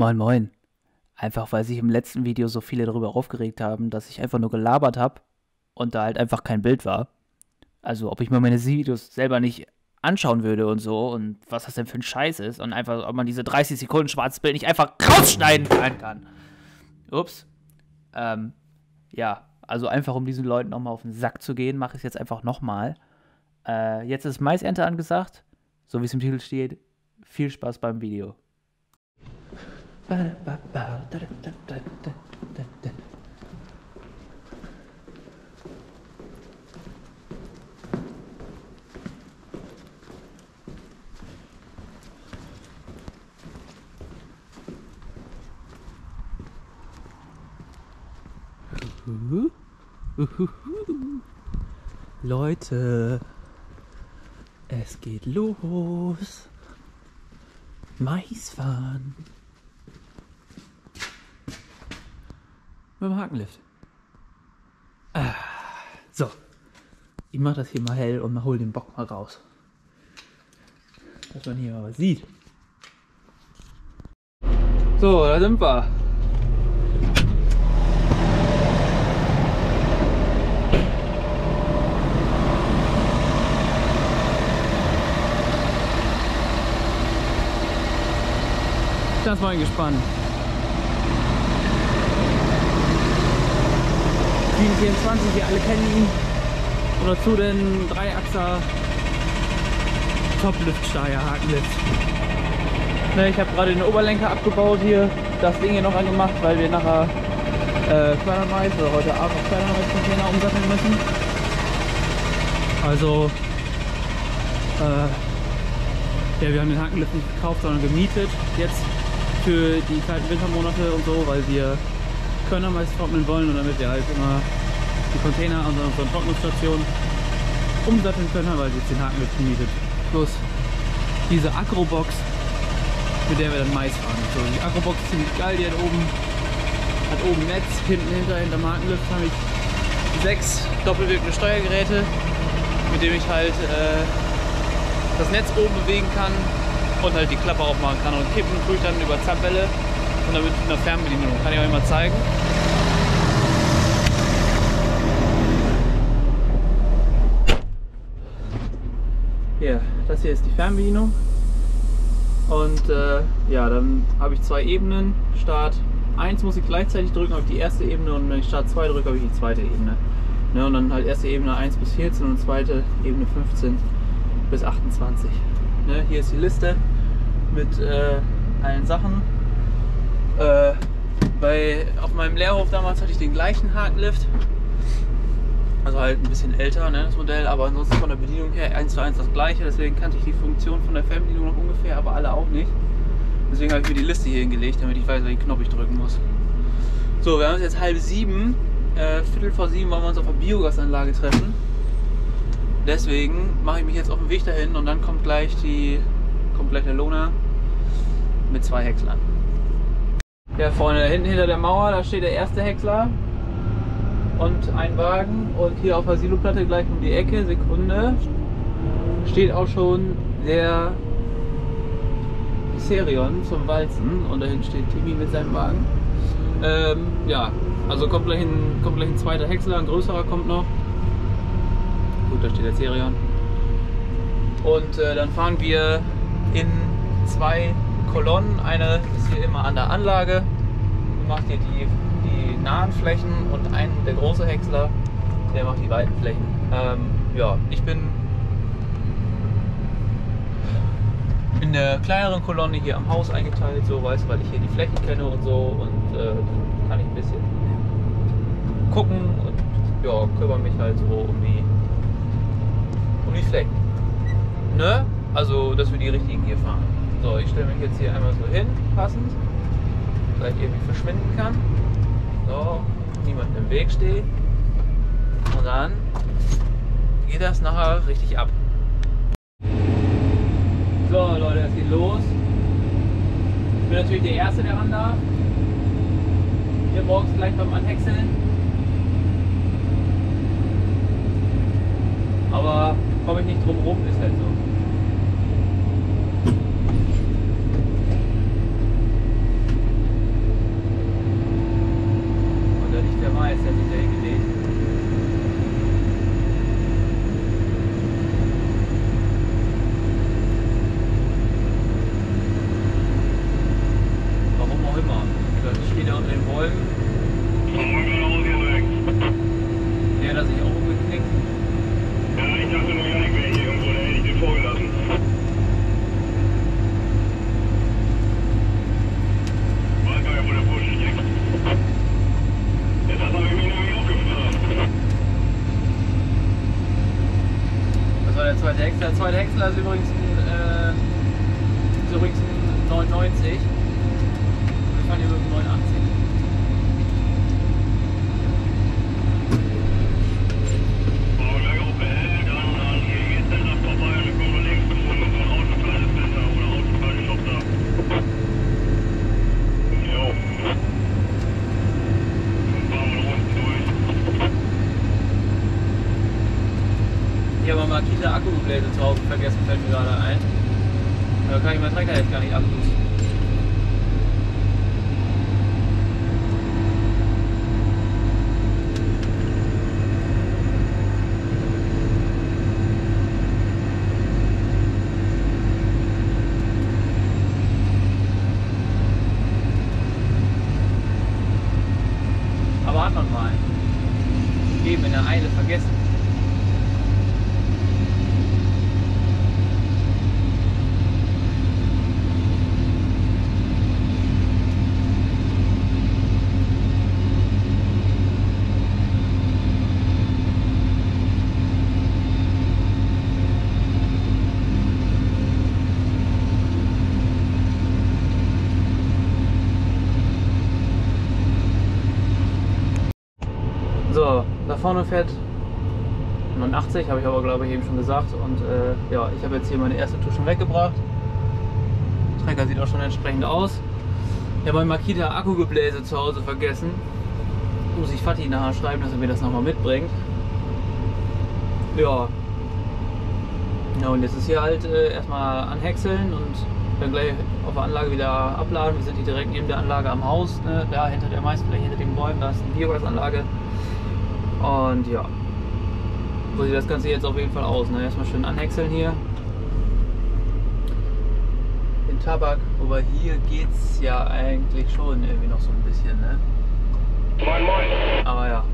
Moin Moin. Einfach weil sich im letzten Video so viele darüber aufgeregt haben, dass ich einfach nur gelabert habe und da halt einfach kein Bild war. Also ob ich mir meine Videos selber nicht anschauen würde und so und was das denn für ein Scheiß ist und einfach, ob man diese 30 Sekunden schwarzes Bild nicht einfach rausschneiden kann. Ups. Ja, also einfach um diesen Leuten nochmal auf den Sack zu gehen, mache ich es jetzt einfach nochmal. Jetzt ist Maisernte angesagt, so wie es im Titel steht. Viel Spaß beim Video. Leute, es geht los. Mais fahren. Mit dem Hakenlift. So. Ich mach das hier mal hell und hol den Bock mal raus. Dass man hier mal was sieht. So, da sind wir. Das war ein Gespann. 724, wir alle kennen ihn. Und dazu den Dreiachser Toplift-Steiger Hakenlift. Ne, ich habe gerade den Oberlenker abgebaut hier, das Ding hier noch angemacht, weil wir nachher Fördermais oder heute Abend noch Fördermais-Container umsatteln müssen. Also, ja, wir haben den Hakenlift nicht gekauft, sondern gemietet. Jetzt für die kalten Wintermonate und so, weil wir Körnermais trocknen wollen und damit wir halt immer die Container an unseren Trocknungsstationen umsatteln können, weil wir jetzt den Hakenlift gemietet. Plus diese Agrobox, mit der wir dann Mais fahren. So, die Agrobox ist ziemlich geil, die hat oben Netz, hinterm Hakenlift habe ich 6 doppelwirkende Steuergeräte, mit dem ich halt das Netz oben bewegen kann und halt die Klappe aufmachen kann und kippen tue ich dann über Zapfwelle und damit mit einer Fernbedienung. Kann ich euch mal zeigen. Hier, das hier ist die Fernbedienung und ja, dann habe ich 2 Ebenen. Start 1 muss ich gleichzeitig drücken auf die erste Ebene und wenn ich Start 2 drücke, habe ich die zweite Ebene. Ne, und dann halt erste Ebene 1 bis 14 und zweite Ebene 15 bis 28. Ne, hier ist die Liste mit allen Sachen. Auf meinem Lehrhof damals hatte ich den gleichen Hakenlift. Also halt ein bisschen älter, ne, das Modell, aber ansonsten von der Bedienung her 1:1 das gleiche. Deswegen kannte ich die Funktion von der Fernbedienung noch ungefähr, aber alle auch nicht. Deswegen habe ich mir die Liste hier hingelegt, damit ich weiß, welchen Knopf ich drücken muss. So, wir haben es jetzt 6:30. 6:45 wollen wir uns auf der Biogasanlage treffen. Deswegen mache ich mich jetzt auf den Weg dahin und dann kommt gleich der Lohner mit 2 Häckslern. Ja, vorne hinten hinter der Mauer, da steht der erste Häcksler und ein Wagen und hier auf der Siloplatte gleich um die Ecke, Sekunde, steht auch schon der Xerion zum Walzen und da hinten steht Timmy mit seinem Wagen. Ja, also kommt gleich ein zweiter Häcksler, ein größerer kommt noch. Gut, da steht der Xerion. Und dann fahren wir in 2 Kolonnen. Eine ist hier immer an der Anlage, macht hier die nahen Flächen und der große Häcksler, der macht die weiten Flächen. Ja, ich bin in der kleineren Kolonne hier am Haus eingeteilt, so weil ich hier die Flächen kenne und so und kann ich ein bisschen gucken und ja, kümmere mich halt so um die Flächen. Ne? Also, dass wir die richtigen hier fahren. So, ich stelle mich jetzt hier einmal so hin, passend, dass ich irgendwie verschwinden kann. So, niemand im Weg steht. Und dann geht das nachher richtig ab. So Leute, es geht los. Ich bin natürlich der Erste, der ran darf. Hier morgens gleich beim Anhäckseln. Aber komme ich nicht drum rum, ist halt so. der zweite Häcksler. Der zweite Häcksler ist übrigens ein 99. Wir fahren hier mit dem 89. Ich habe mal Makita Akkugebläse zu Hause vergessen, fällt mir gerade ein. Da kann ich meinen Trecker jetzt gar nicht abschließen. Aber hat man mal. Eben in der Eile vergessen. So, da vorne fährt 89, habe ich aber glaube ich eben schon gesagt. Und ja, ich habe jetzt hier meine erste Tour schon weggebracht. Der Trecker sieht auch schon entsprechend aus. Ich habe mein Makita Akkugebläse zu Hause vergessen. Muss ich Fatih nachher schreiben, dass er mir das nochmal mitbringt. Ja. Ja, und jetzt ist hier halt erstmal anhäckseln und dann gleich auf der Anlage wieder abladen. Wir sind hier direkt neben der Anlage am Haus, ne? Da hinter der Maisfläche, hinter den Bäumen, da ist eine Biogasanlage. Und ja, so sieht das Ganze jetzt auf jeden Fall aus. Ne? Erstmal schön anhäckseln hier. Den Tabak, wobei hier geht's ja eigentlich schon irgendwie noch so ein bisschen. Ne? Moin, moin. Aber ja.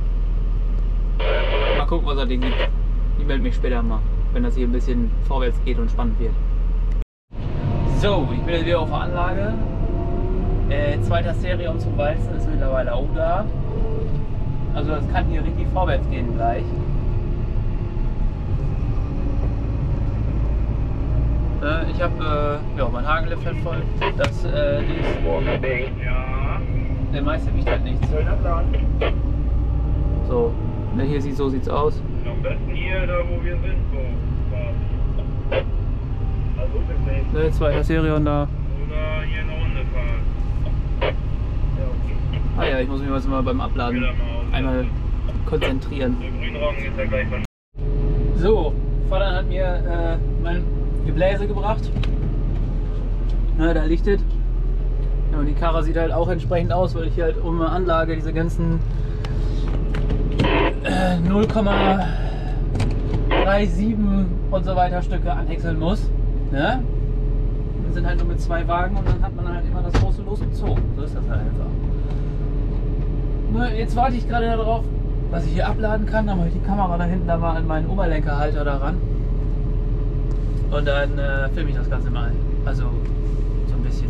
Mal gucken, was er Ding gibt. Ich melde mich später mal, wenn das hier ein bisschen vorwärts geht und spannend wird. So, ich bin jetzt wieder auf der Anlage. Zweiter Stereo zum Walzen ist mittlerweile auch da. Also das kann hier richtig vorwärts gehen gleich. Ich habe ja, mein Hakenlift halt voll. Das Ja. der meiste wiegt halt nichts. So, ne, hier so sieht's aus. Am besten hier, da wo wir sind. So. Also wirklich. Ne, zweiter Stereo da. Oder hier eine Runde fahren. Ja, okay. Ah ja, ich muss mich jetzt mal beim Abladen einmal konzentrieren. Der Grünraum ist ja gleich von. So, Vater hat mir mein Gebläse gebracht. Na, da liegt es. Ja, und die Karre sieht halt auch entsprechend aus, weil ich hier halt um eine Anlage diese ganzen 0,37 und so weiter Stücke anhäckseln muss. Ne? Wir sind halt nur mit 2 Wagen und dann hat man halt immer das große Los im Zoo. So ist das halt einfach. Nur jetzt warte ich gerade darauf, dass ich hier abladen kann. Dann mache ich die Kamera da hinten da mal an meinen Oberlenkerhalter daran. Und dann filme ich das Ganze mal. Also so ein bisschen.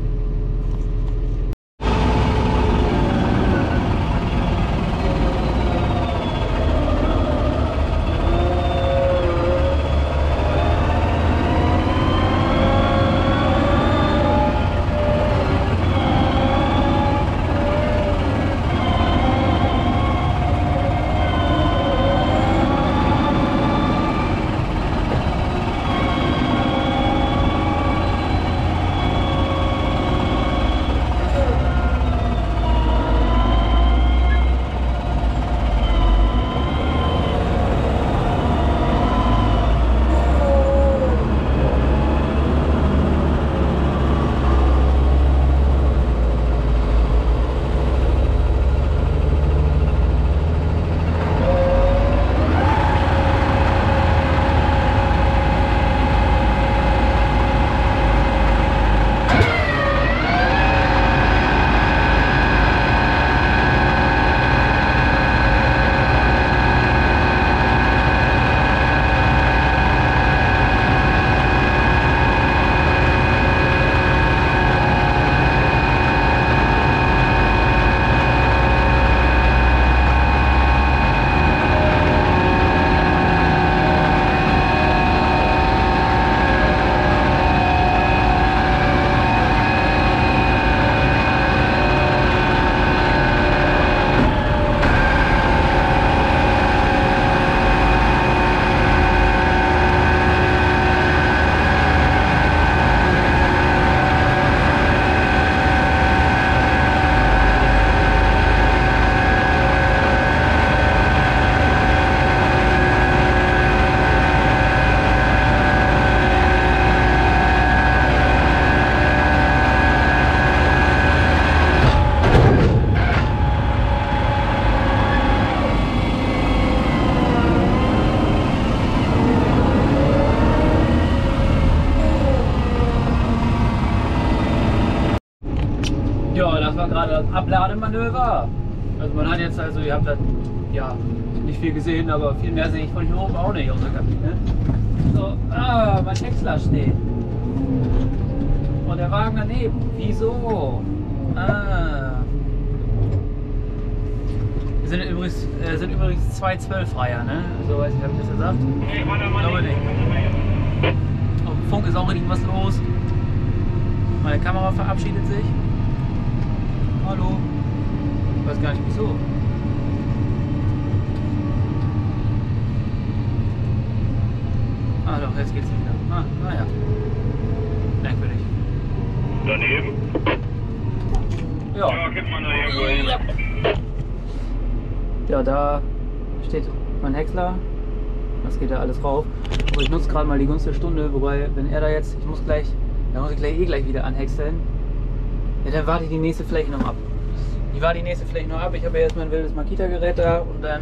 Lademanöver. Also man hat jetzt, also ihr habt da ja nicht viel gesehen, aber viel mehr sehe ich von hier oben auch nicht aus der Kabine. So, mein Häcksler steht. Und der Wagen daneben. Wieso? Sind übrigens 2 12-Reiher, ne? So weiß ich, habe ich das gesagt? Nee, warte mal. Aber nicht. Auf dem Funk ist auch richtig was los. Meine Kamera verabschiedet sich. Hallo. Ich weiß gar nicht wieso. Ah doch, jetzt geht's wieder. Naja. Merkwürdig. Daneben? Ja. Ja, kennt man da irgendwo hin. Ja, da steht mein Häcksler. Das geht ja alles rauf. Aber ich nutze gerade mal die Gunst der Stunde, wobei, wenn er da jetzt, da muss ich gleich wieder anhäckseln. Ja, dann warte ich die nächste Fläche noch ab. Ich warte die nächste Fläche noch ab. Ich habe ja jetzt mein wildes Makita-Gerät da und dann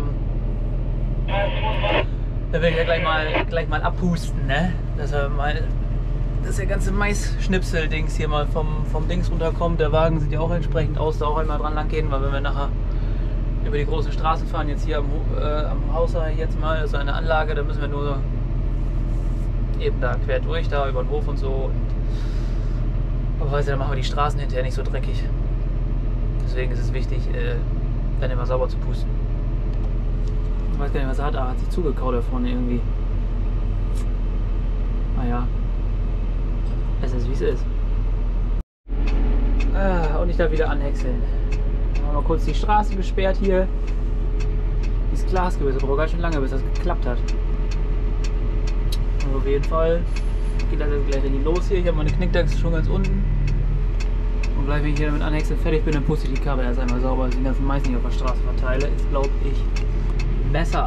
will ich ja gleich mal abhusten, ne? Dass der ganze Mais-Schnipsel-Dings hier mal vom Dings runterkommt. Der Wagen sieht ja auch entsprechend aus, da auch einmal dran lang gehen, weil wenn wir nachher über die großen Straßen fahren, jetzt hier am Haus jetzt mal, das ist eine Anlage, da müssen wir nur eben da quer durch, da über den Hof und so. Und, aber weißt du, dann machen wir die Straßen hinterher nicht so dreckig. Deswegen ist es wichtig, dann immer sauber zu pusten. Ich weiß gar nicht, was er hat, hat sich zugekaut da vorne irgendwie. Naja, es ist wie es ist. Und ich darf wieder anhäckseln. Mal kurz die Straße gesperrt hier. Dieses Glasgewiss, aber ganz schön lange, bis das geklappt hat. Und auf jeden Fall geht das jetzt gleich richtig los hier. Ich habe meine Knickdachse schon ganz unten. Und gleich, wenn ich hier damit anhäckseln fertig bin, dann puste ich die Karre erst einmal sauber, dass ich den ganzen Mais nicht auf der Straße verteile. Ist, glaube ich, besser.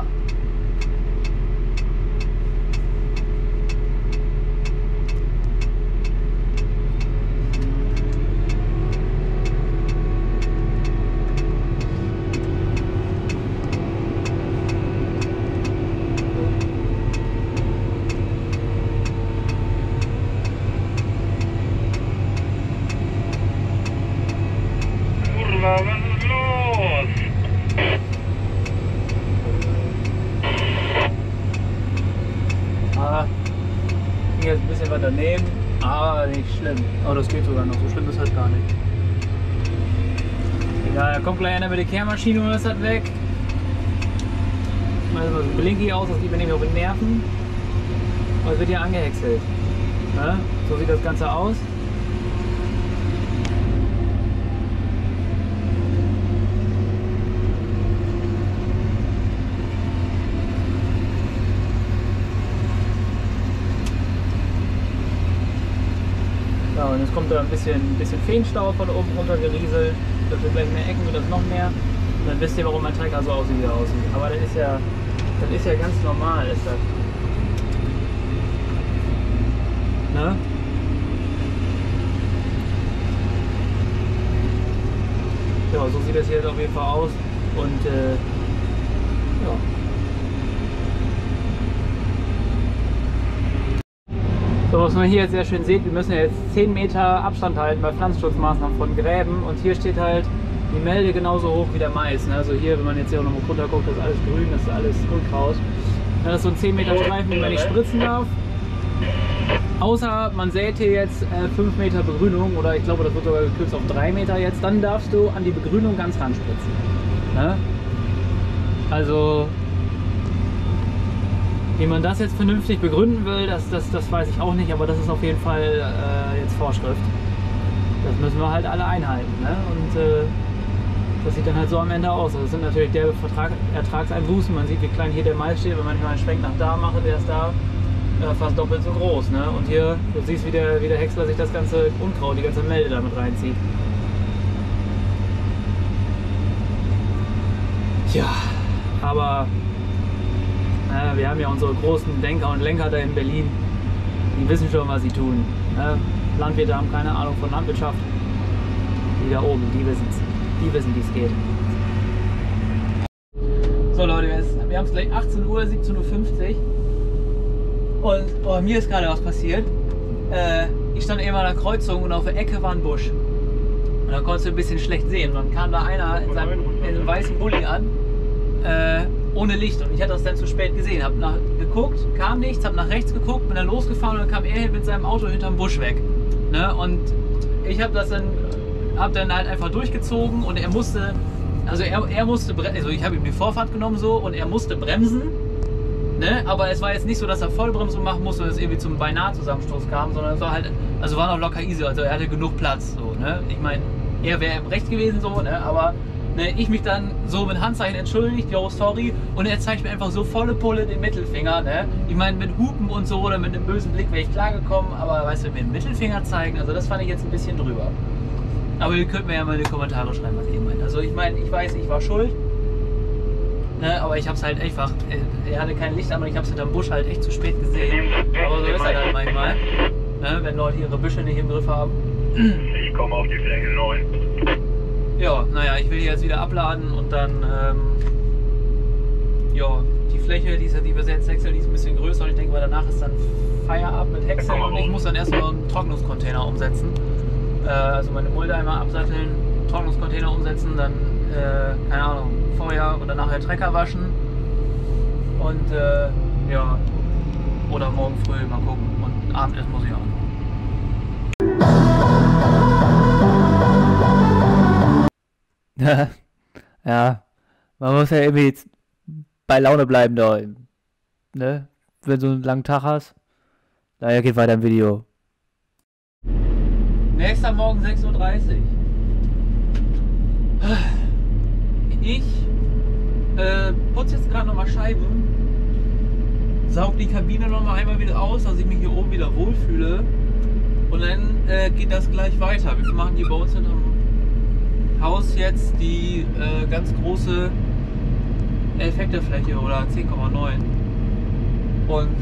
Was ist los? Hier ist ein bisschen was daneben, aber nicht schlimm. Aber das geht sogar noch, so schlimm ist halt gar nicht. Egal, da kommt gleich einer mit der Kehrmaschine und das hat weg. Mal so ein Blinky aus, das geht mir nämlich auf den Nerven. Aber es wird hier angehäckselt. Ja, so sieht das Ganze aus. Ja, und jetzt kommt da ein bisschen Feenstaub von oben runter gerieselt. Das wird gleich mehr Ecken, wird das noch mehr. Und dann wisst ihr, warum mein Trecker so aussieht, wie er aussieht. Aber das ist ja ganz normal, ist das. Ne? Ja, so sieht das hier jetzt auf jeden Fall aus. Und ja. So, was man hier jetzt sehr schön sieht, wir müssen ja jetzt 10 Meter Abstand halten bei Pflanzenschutzmaßnahmen von Gräben und hier steht halt die Melde genauso hoch wie der Mais. Also hier, wenn man jetzt hier auch noch mal runter guckt, das ist alles grün, das ist alles Unkraut. Das ist so ein 10 Meter Streifen, den man nicht spritzen darf. Außer man sät hier jetzt 5 Meter Begrünung oder ich glaube, das wird sogar gekürzt auf 3 Meter jetzt, dann darfst du an die Begrünung ganz ran spritzen. Ne? Also wie man das jetzt vernünftig begründen will, das weiß ich auch nicht, aber das ist auf jeden Fall jetzt Vorschrift. Das müssen wir halt alle einhalten. Ne? Und das sieht dann halt so am Ende aus. Das sind natürlich derbe Ertragseinbußen. Man sieht, wie klein hier der Mais steht. Wenn man mal einen Schwenk nach da mache, der ist da fast doppelt so groß. Ne? Und hier, du siehst, wie der Häcksler sich das ganze Unkraut, die ganze Melde damit reinzieht. Ja, aber wir haben ja unsere großen Denker und Lenker da in Berlin, die wissen schon, was sie tun. Landwirte haben keine Ahnung von Landwirtschaft. Die da oben, die wissen es. Die wissen, wie es geht. So Leute, wir haben es gleich 18 Uhr, 17:50 Uhr. Und mir ist gerade was passiert. Ich stand eben an der Kreuzung und auf der Ecke war ein Busch. Und dann konntest du ein bisschen schlecht sehen. Und dann kam da einer in seinem weißen Bulli an, ohne Licht. Und ich hatte das dann zu spät gesehen. Hab geguckt, kam nichts, hab nach rechts geguckt, bin dann losgefahren und dann kam er mit seinem Auto hinterm Busch weg. Ne? Und ich habe dann halt einfach durchgezogen und er musste, also er musste, also ich habe ihm die Vorfahrt genommen so und er musste bremsen. Ne? Aber es war jetzt nicht so, dass er Vollbremsung machen musste und es irgendwie zum beinahe Zusammenstoß kam, sondern es war halt, also war noch locker easy, also er hatte genug Platz. So, ne? Ich meine, er wäre im Recht gewesen, so, ne? Aber ne, ich mich dann so mit Handzeichen entschuldigt, yo, sorry, und er zeigt mir einfach so volle Pulle den Mittelfinger. Ne? Ich meine, mit Hupen und so oder mit einem bösen Blick wäre ich klargekommen, aber weißt du, mir den Mittelfinger zeigen, also das fand ich jetzt ein bisschen drüber. Aber ihr könnt mir ja mal in die Kommentare schreiben, was ihr meint. Also ich meine, ich weiß, ich war schuld. Ne, aber ich hab's halt einfach, er hatte kein Licht an und ich hab's hinterm Busch halt echt zu spät gesehen. Aber so ist halt manchmal, ne, wenn Leute ihre Büsche nicht im Griff haben. Ich komme auf die Fläche 9. Ja, naja, ich will hier jetzt wieder abladen und dann, ja, die Fläche, die wir jetzt häckseln, die ist ein bisschen größer und ich denke mal, danach ist dann Feierabend mit Häckseln und ich muss dann erst noch einen Trocknungscontainer umsetzen. Also meine Mulde einmal absatteln, Trocknungscontainer umsetzen, dann, keine Ahnung, Feuer und dann nachher Trecker waschen und ja, oder morgen früh mal gucken und Abendessen muss ich auch noch. Ja, man muss ja irgendwie jetzt bei Laune bleiben da, ne, wenn du einen langen Tag hast. Daher geht weiter im Video. Nächster Morgen 6:30 Uhr. Ich putze jetzt gerade nochmal Scheiben, saug die Kabine nochmal einmal wieder aus, dass ich mich hier oben wieder wohlfühle und dann geht das gleich weiter. Wir machen hier bei uns hinterm Haus jetzt die ganz große 11 Hektar Fläche oder 10,9 und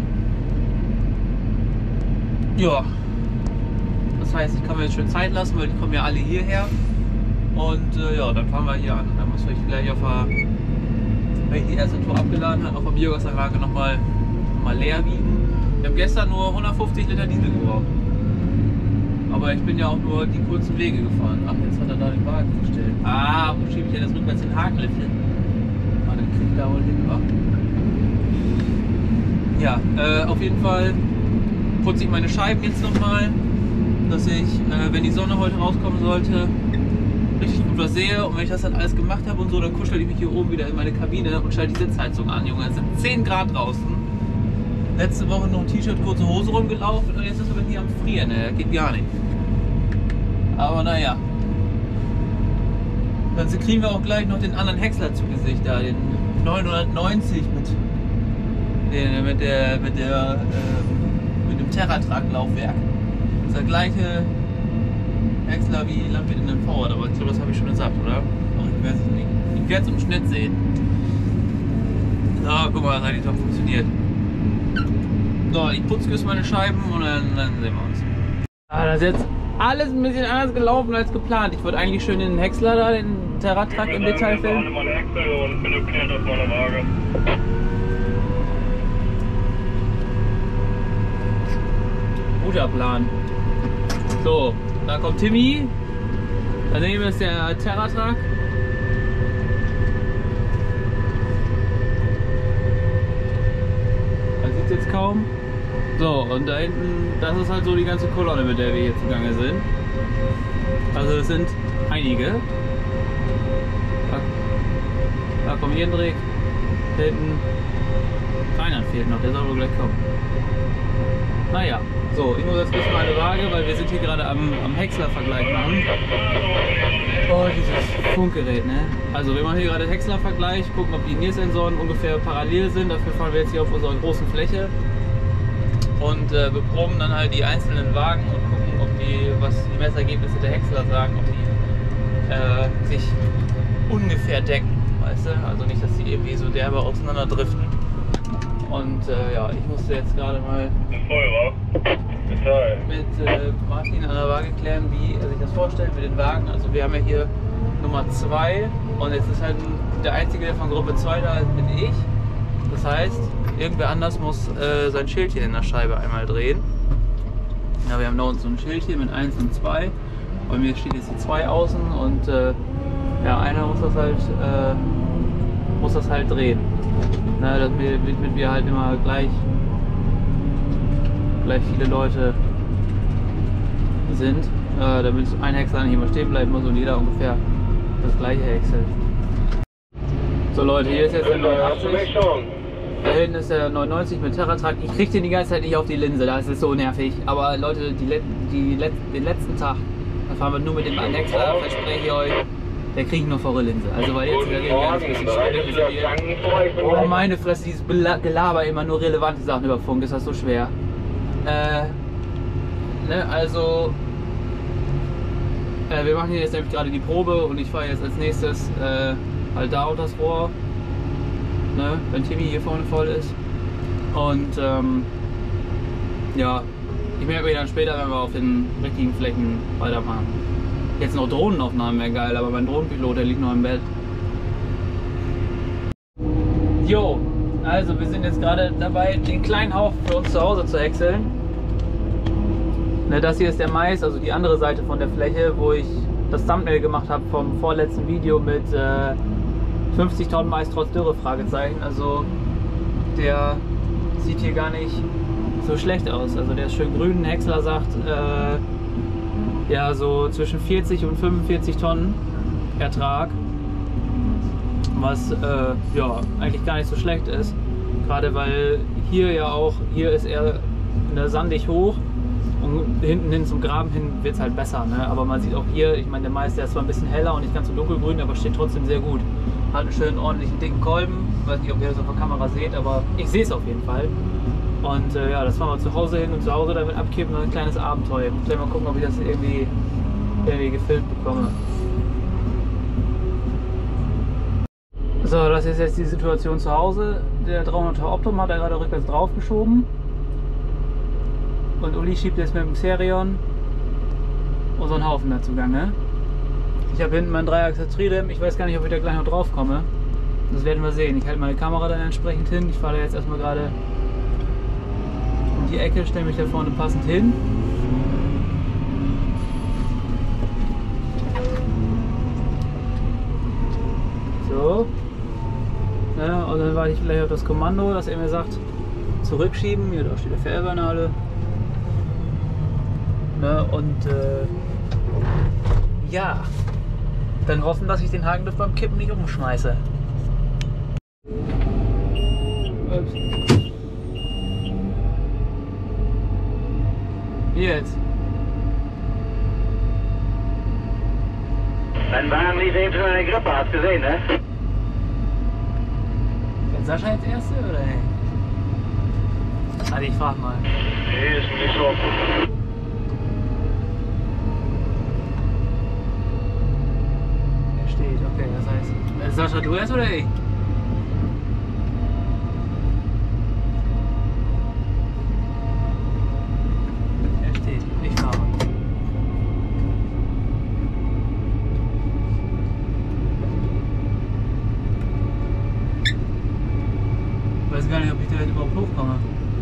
ja, das heißt, ich kann mir jetzt schön Zeit lassen, weil die kommen ja alle hierher. Und ja, dann fahren wir hier an. Dann muss ich gleich wenn ich die erste Tour abgeladen habe, auf der Biogasanlage nochmal leer wiegen. Wir haben gestern nur 150 Liter Diesel gebraucht. Aber ich bin ja auch nur die kurzen Wege gefahren. Ach, jetzt hat er da den Wagen gestellt. Ah, wo schiebe ich denn das rückwärts den Hakenlift hin? Ah, dann krieg ich da wohl hin, wa? Ja, auf jeden Fall putze ich meine Scheiben jetzt nochmal, dass ich, wenn die Sonne heute rauskommen sollte, richtig gut was sehe. Und wenn ich das dann alles gemacht habe und so, dann kuschel ich mich hier oben wieder in meine Kabine und schalte die Sitzheizung an. Junge, es sind 10 Grad draußen. Letzte Woche noch ein T-Shirt, kurze Hose rumgelaufen und jetzt ist es hier am Frieren. Ne? Geht gar nicht. Aber naja. Dann kriegen wir auch gleich noch den anderen Häcksler zu Gesicht da, den 990 mit dem TerraTrag-Laufwerk. Das ist der gleiche Häcksler wie Landwirt in den Forward, aber ich glaube, das habe ich schon gesagt, oder? Ach, ich weiß es nicht. Ich werde es im Schnitt sehen. So, guck mal, das hat die doch funktioniert. So, ich putze jetzt meine Scheiben und dann sehen wir uns. Ah, das ist jetzt alles ein bisschen anders gelaufen als geplant. Ich wollte eigentlich schön den Häcksler da, den TerraTrag im Detail filmen. Ich meine Häcksel und bin geklärt auf meiner Waage. Guter Plan. So, da kommt Timmy. Daneben ist der TerraTrag. Man sieht es jetzt kaum. So, und da hinten, das ist halt so die ganze Kolonne, mit der wir hier zugange sind. Also es sind einige. Da kommt Jendrik. Da hinten. Reinhard fehlt noch, der soll wohl gleich kommen. Naja, so, ich muss jetzt bis mal eine Waage, weil wir sind hier gerade am Häcksler-Vergleich machen. Oh, dieses Funkgerät, ne? Also wir machen hier gerade Häcksler-Vergleich, gucken, ob die Niersensoren ungefähr parallel sind. Dafür fahren wir jetzt hier auf unserer großen Fläche. Und beproben dann halt die einzelnen Wagen und gucken, was die Messergebnisse der Häcksler sagen, ob die sich ungefähr decken, weißt du? Also nicht, dass die irgendwie so derbe auseinanderdriften. Und ja, ich musste jetzt gerade mal mit Martin an der Waage klären, wie er sich das vorstellt mit den Wagen. Also wir haben ja hier Nummer 2 und jetzt ist halt der Einzige, der von Gruppe 2 da ist, bin ich. Das heißt, irgendwer anders muss sein Schildchen in der Scheibe einmal drehen. Ja, wir haben da unten so ein Schildchen mit 1 und 2 Bei mir steht jetzt die 2 außen und ja, einer muss das halt drehen. Na, damit wir halt immer gleich viele Leute sind, damit ein Häcksler nicht immer stehen bleiben muss und jeder ungefähr das gleiche häckselt. So Leute, hier ist jetzt der 89. Da hinten ist der 99 mit Terratrack. Ich kriege den die ganze Zeit nicht auf die Linse, das ist so nervig. Aber Leute, den letzten Tag, da fahren wir nur mit dem Häcksler, verspreche ich euch, der kriegt noch vor der Linse. Also weil jetzt ist ja ein bisschen schwierig. Oh meine Fresse, dieses Gelaber, immer nur relevante Sachen über Funk, ist das so schwer. Ne, also wir machen hier jetzt nämlich gerade die Probe und ich fahre jetzt als nächstes halt da auf das Rohr, ne, wenn Timmy hier vorne voll ist. Und ja, ich merke mir dann später, wenn wir auf den richtigen Flächen weitermachen. Jetzt noch Drohnenaufnahmen wäre geil, aber mein Drohnenpilot, der liegt noch im Bett. Jo, also wir sind jetzt gerade dabei, den kleinen Haufen für uns zu Hause zu häckseln. Ne, das hier ist der Mais, also die andere Seite von der Fläche, wo ich das Thumbnail gemacht habe vom vorletzten Video mit 50 Tonnen Mais trotz Dürre, Fragezeichen. Also der sieht hier gar nicht so schlecht aus. Also der ist schön grün. Häcksler sagt ja so zwischen 40 und 45 Tonnen Ertrag, was ja eigentlich gar nicht so schlecht ist. Gerade weil hier ja auch, hier ist er sandig hoch. Und hinten hin zum Graben hin wird es halt besser, ne? Aber man sieht auch hier, ich meine der Mais, der ist zwar ein bisschen heller und nicht ganz so dunkelgrün, aber steht trotzdem sehr gut. Hat einen schönen ordentlichen dicken Kolben, ich weiß nicht, ob ihr das auf der Kamera seht, aber ich sehe es auf jeden Fall. Und ja, das fahren wir zu Hause hin und zu Hause damit abkippen und ein kleines Abenteuer. Ich muss gleich mal gucken, ob ich das irgendwie gefilmt bekomme. So, das ist jetzt die Situation zu Hause. Der 300er Optum hat er gerade rückwärts draufgeschoben. Und Uli schiebt jetzt mit dem Xerion unseren Haufen da zugange. Ich habe hinten meinen Dreiachser Tridem. Ich weiß gar nicht, ob ich da gleich noch drauf komme. Das werden wir sehen. Ich halte meine Kamera dann entsprechend hin. Ich fahre da jetzt erstmal gerade um die Ecke, stelle mich da vorne passend hin. So. Ja, und dann warte ich gleich auf das Kommando, dass er mir sagt, zurückschieben. Hier, da steht der Fährübernale. Ne, und ja, dann hoffen, dass ich den Hakenlift beim Kippen nicht umschmeiße. Ups. Jetzt. Mein Wagen lief eben schon eine Grippe, hast du gesehen, ne? Ist Sascha jetzt Erste oder hey? Also ich frag mal. Nee, ist nicht so. Okay, das heißt, Sascha, du erst oder ich? Er steht, ich fahre. Ich weiß gar nicht, ob ich da jetzt überhaupt hochkomme.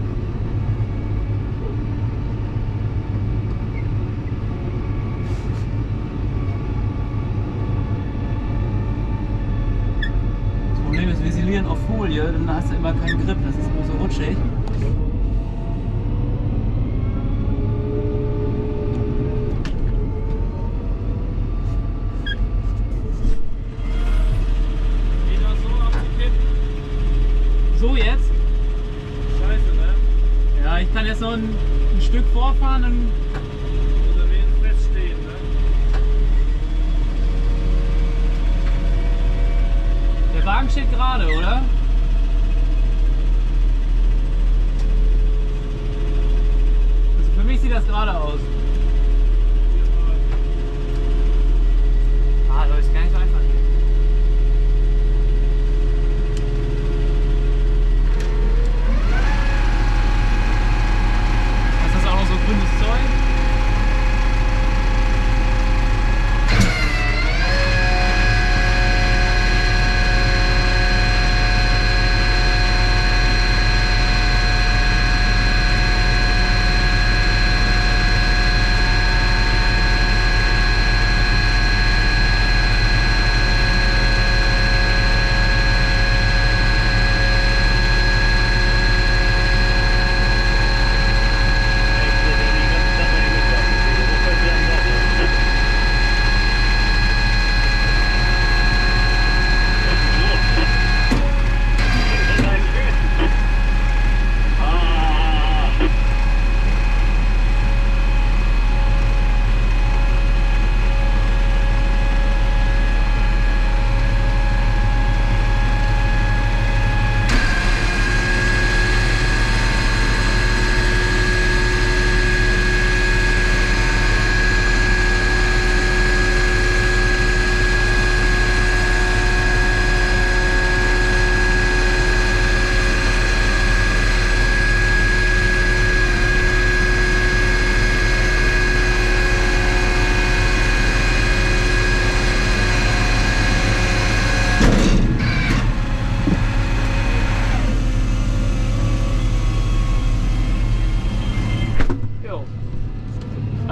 Auf Folie, dann hast du immer keinen Grip, das ist immer so rutschig. Geht das so auf die Kippen? So jetzt? Scheiße, ne? Ja, ich kann jetzt noch ein Stück vorfahren und oder wenigstens feststehen, ne? Der Wagen steht gerade, oder? Also für mich sieht das gerade aus. Ah, Leute, ist gar nicht so einfach hier. Ist das auch noch so grünes Zeug?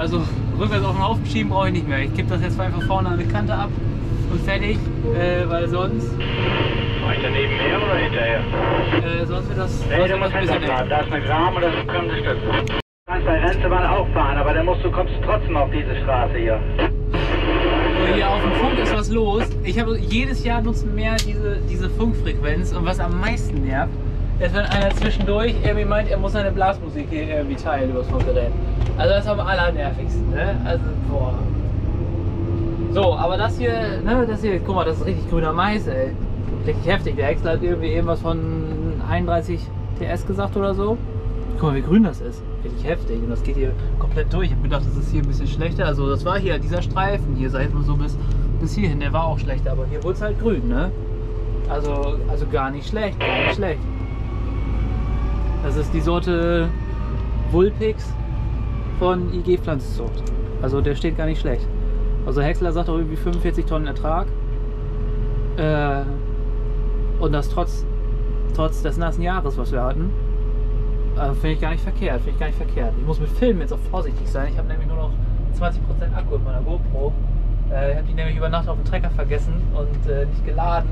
also rückwärts auf den Haufen schieben brauche ich nicht mehr. Ich kippe das jetzt einfach vorne an die Kante ab und fertig, weil sonst... Weiter nebenher oder hinterher? Sonst wird das... Nee, du musst hinter bleiben. Da ist eine Graben und das ist 5 Stück. Du kannst bei Renzebahn auch fahren, aber dann kommst du trotzdem auf diese Straße hier. Hier auf dem Funk ist was los. Ich habe jedes Jahr nutzen mehr diese Funkfrequenz und was am meisten nervt, ist, wenn einer zwischendurch irgendwie meint, er muss seine Blasmusik hier irgendwie teilen übers Funkgerät. Also das ist am allernervigsten, ne? Also, boah. So, aber das hier, guck mal, das ist richtig grüner Mais, ey. Richtig heftig. Der Häcksler hat irgendwie irgendwas von 31 PS gesagt oder so. Guck mal, wie grün das ist. Richtig heftig. Und das geht hier komplett durch. Ich habe gedacht, das ist hier ein bisschen schlechter. Also das war hier, dieser Streifen hier, sag ich mal so bis hierhin, der war auch schlechter. Aber hier wurde es halt grün, ne? Also gar nicht schlecht, gar nicht schlecht. Das ist die Sorte Vulpix von IG Pflanzenzucht. Also der steht gar nicht schlecht. Also Häcksler sagt auch irgendwie 45 Tonnen Ertrag. Und das trotz des nassen Jahres, was wir hatten. Finde ich gar nicht verkehrt, Ich muss mit Filmen jetzt auch vorsichtig sein. Ich habe nämlich nur noch 20% Akku in meiner GoPro. Ich habe die nämlich über Nacht auf dem Trecker vergessen und nicht geladen.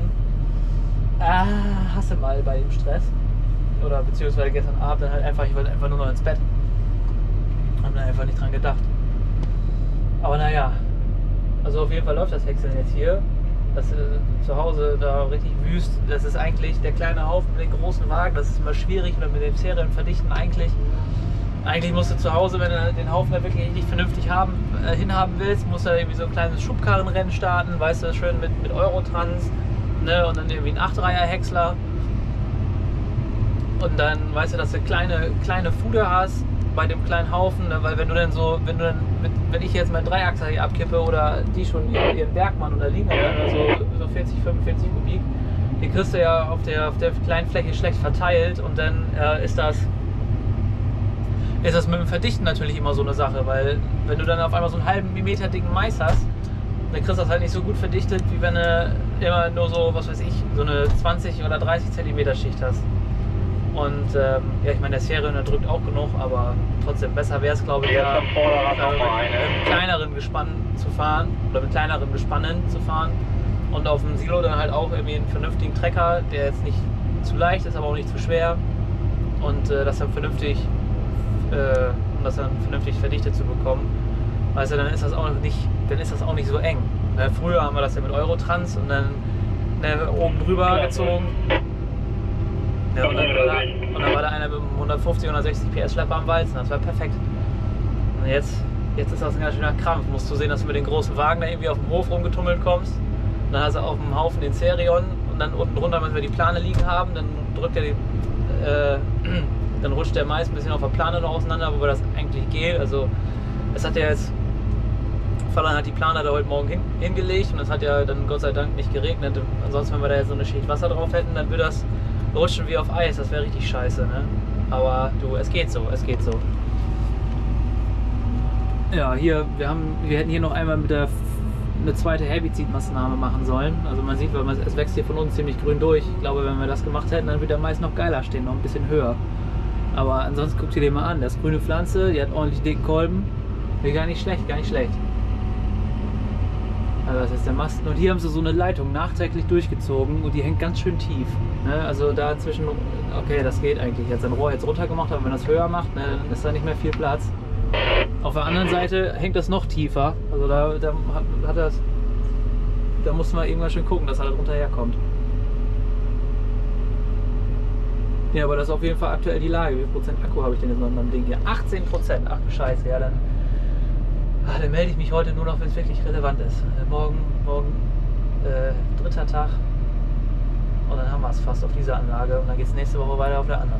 Hasse mal bei dem Stress. Oder beziehungsweise gestern Abend dann halt einfach, ich wollte einfach nur noch ins Bett. Hab dann einfach nicht dran gedacht. Aber naja, also auf jeden Fall läuft das Häckseln jetzt hier. Das zu Hause da richtig wüst. Das ist eigentlich der kleine Haufen mit den großen Wagen. Das ist immer schwierig oder mit dem Serien verdichten. Eigentlich musst du zu Hause, wenn du den Haufen da wirklich nicht vernünftig hinhaben willst, musst du da irgendwie so ein kleines Schubkarrenrennen starten. Weißt du, schön mit Eurotrans, ne? Und dann irgendwie ein 8-Reiher-Häcksler. Und dann weißt du, dass du kleine Fuder hast bei dem kleinen Haufen, ne? Weil wenn ich jetzt meinen Dreiachser hier abkippe oder die schon ihren Bergmann oder Lina oder so 40, 45 Kubik, die kriegst du ja auf der kleinen Fläche schlecht verteilt und dann ist das mit dem Verdichten natürlich immer so eine Sache, weil wenn du dann auf einmal so einen halben Millimeter dicken Mais hast, dann kriegst du das halt nicht so gut verdichtet, wie wenn du immer nur so, was weiß ich, so eine 20 oder 30 Zentimeter Schicht hast. Und ja, ich meine, der Serien drückt auch genug, aber trotzdem besser wäre es, glaube ich, ja, mit kleineren Gespannen zu fahren oder mit kleineren Gespannen zu fahren und auf dem Silo dann halt auch irgendwie einen vernünftigen Trecker, der jetzt nicht zu leicht ist, aber auch nicht zu schwer und das dann vernünftig verdichtet zu bekommen. Weißt du, dann ist das auch nicht so eng. Früher haben wir das ja mit Eurotrans und dann oben drüber gezogen. Ja, und dann war da einer mit einem 150, 160 PS Schlepper am Walzen. Das war perfekt. Und jetzt ist das ein ganz schöner Krampf. Musst du sehen, dass du mit den großen Wagen da irgendwie auf dem Hof rumgetummelt kommst. Und dann hast du auf dem Haufen den Serion und dann unten drunter, wenn wir die Plane liegen haben, dann dann rutscht der Mais ein bisschen auf der Plane noch auseinander, wobei das eigentlich geht. Also es hat ja jetzt, Fallon hat die Plane da heute Morgen hingelegt und es hat ja dann Gott sei Dank nicht geregnet. Ansonsten, wenn wir da jetzt so eine Schicht Wasser drauf hätten, dann würde das rutschen wie auf Eis, das wäre richtig scheiße, ne? Aber du, es geht so. Ja, wir hätten hier noch einmal eine zweite Herbizidmaßnahme machen sollen. Also man sieht, es wächst hier von uns ziemlich grün durch. Ich glaube, wenn wir das gemacht hätten, dann würde der Mais noch geiler stehen, noch ein bisschen höher. Aber ansonsten guckt ihr den mal an, das ist grüne Pflanze, die hat ordentlich dicken Kolben. Gar nicht schlecht. Also das ist der Masten. Und hier haben sie so eine Leitung nachträglich durchgezogen und die hängt ganz schön tief. Ne? Also da zwischen, okay, das geht eigentlich. Jetzt ein Rohr jetzt runter gemacht, aber wenn das höher macht, ne, dann ist da nicht mehr viel Platz. Auf der anderen Seite hängt das noch tiefer. Also da mussten wir irgendwann schon gucken, dass er da drunter herkommt. Ja, aber das ist auf jeden Fall aktuell die Lage. Wie viel Prozent Akku habe ich denn jetzt noch in meinem Ding hier? 18%. Ach du Scheiße, ja dann melde ich mich heute nur noch, wenn es wirklich relevant ist. Morgen dritter Tag und dann haben wir es fast auf dieser Anlage und dann geht es nächste Woche weiter auf der anderen.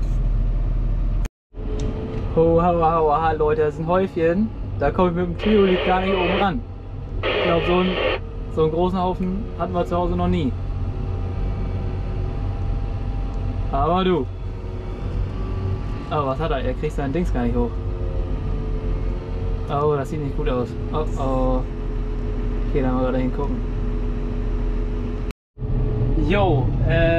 Ho, Leute, das ist ein Häufchen. Da komme ich mit dem Triolith gar nicht oben ran. Ich glaube, so einen großen Haufen hatten wir zu Hause noch nie. Aber du. Aber was hat er? Er kriegt sein Dings gar nicht hoch. Oh, das sieht nicht gut aus. Oh. Okay, dann mal gerade hingucken. Jo,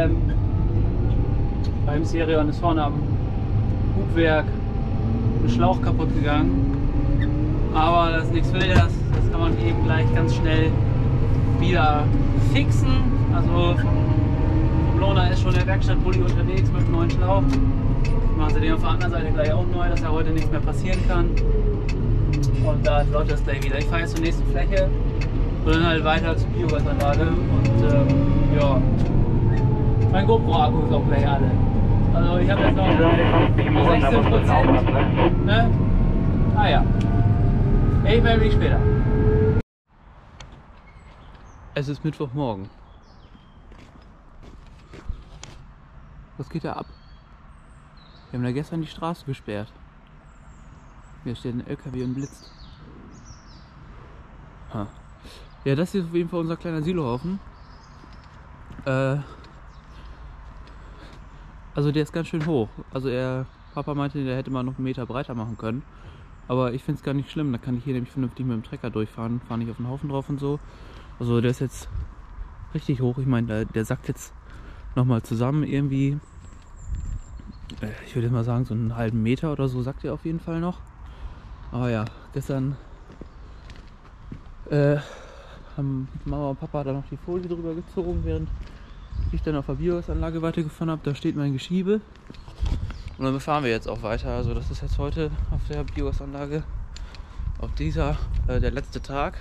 beim Serion ist vorne am Hubwerk ein Schlauch kaputt gegangen. Aber das ist nichts Wildes, das kann man eben gleich ganz schnell wieder fixen. Also vom Lohner ist schon der Werkstattbully unterwegs mit einem neuen Schlauch. Machen sie den auf der anderen Seite gleich auch neu, dass ja heute nichts mehr passieren kann. Und da läuft das gleich wieder. Ich fahre jetzt zur nächsten Fläche und dann halt weiter zur Biogasanlage. Und ja, mein GoPro-Akku ist auch gleich alle. Also ich habe jetzt noch 16%. Ne? Ah ja. Ich melde mich später. Es ist Mittwochmorgen. Was geht da ab? Wir haben da gestern die Straße gesperrt. Hier steht ein LKW und blitzt. Ha. Ja, das ist auf jeden Fall unser kleiner Silohaufen. Also der ist ganz schön hoch. Also Papa meinte, der hätte mal noch einen Meter breiter machen können. Aber ich finde es gar nicht schlimm. Da kann ich hier nämlich vernünftig mit dem Trecker durchfahren. Fahre nicht auf den Haufen drauf und so. Also der ist jetzt richtig hoch. Ich meine, der sackt jetzt nochmal zusammen irgendwie. Ich würde mal sagen, so einen halben Meter oder so sackt er auf jeden Fall noch. Aber ja, gestern haben Mama und Papa da noch die Folie drüber gezogen, während ich dann auf der Biogasanlage weitergefahren habe. Da steht mein Geschiebe. Und dann fahren wir jetzt auch weiter. Also das ist jetzt heute auf der Biogasanlage. Auf dieser der letzte Tag.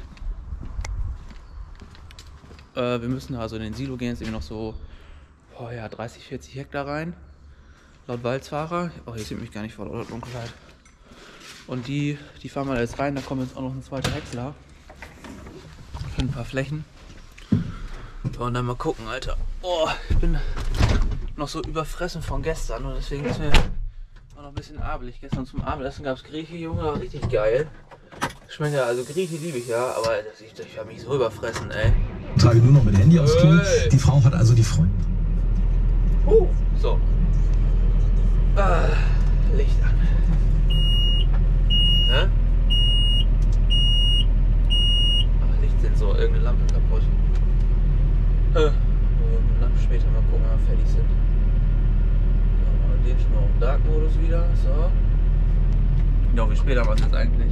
Wir müssen also in den Silo gehen, jetzt eben noch so 30, 40 Hektar rein. Laut Walzfahrer. Oh, hier sieht mich gar nicht vor lauter Dunkelheit. Und die fahren wir jetzt rein. Da kommt jetzt auch noch ein zweiter Häcksler. Für ein paar Flächen. Und dann mal gucken, Alter. Oh, ich bin noch so überfressen von gestern und deswegen ist mir auch noch ein bisschen abelig. Gestern zum Abendessen gab es Grieche, Junge, war richtig geil. Schmeckt ja, also Grieche liebe ich ja, aber ich habe mich so überfressen, ey. Ich trage nur noch mit Handy aufs Klo. Die Frau hat also die Freundin. So. Licht an. Hä? Lichtsensor, irgendeine Lampe kaputt. Dann später mal gucken, wenn wir fertig sind. Dann machen wir den schon mal auf Dark-Modus wieder. So. Ja, wie spät haben wir es jetzt eigentlich?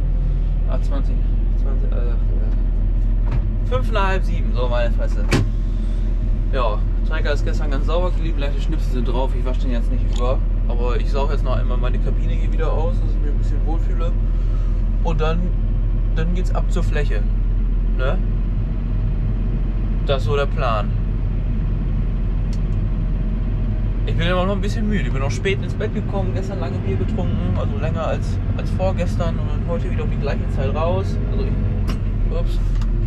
5,5, 7, so meine Fresse. Ja, Trecker ist gestern ganz sauber geblieben, leichte Schnipsel sind drauf, ich wasche den jetzt nicht über. Aber ich sauge jetzt noch einmal meine Kabine hier wieder aus, dass ich mich ein bisschen wohlfühle. Und dann geht's ab zur Fläche. Ne? Das ist so der Plan. Ich bin immer noch ein bisschen müde. Ich bin noch spät ins Bett gekommen, gestern lange Bier getrunken, also länger als vorgestern und dann heute wieder um die gleiche Zeit raus. Also ups.